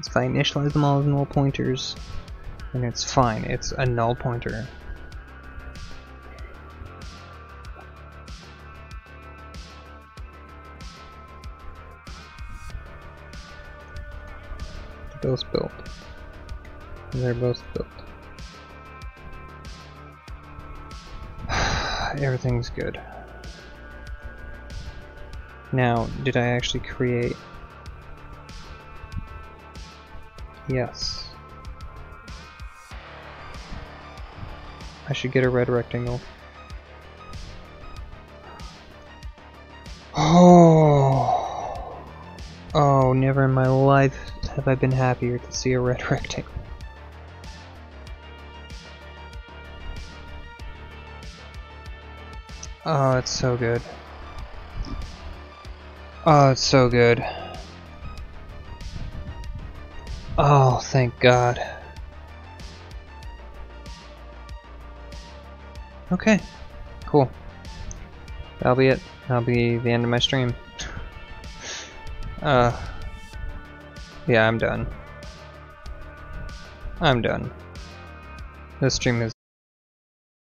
if I initialize them all as null pointers, then it's fine. It's a null pointer. They're both built. They're both built. Everything's good. Now, did I actually create? Yes. I should get a red rectangle. Oh! Oh, never in my life have I been happier to see a red rectangle. Oh, it's so good. Oh, it's so good. Oh, thank God. Okay, cool. That'll be it. That'll be the end of my stream. Yeah, I'm done. I'm done. This stream is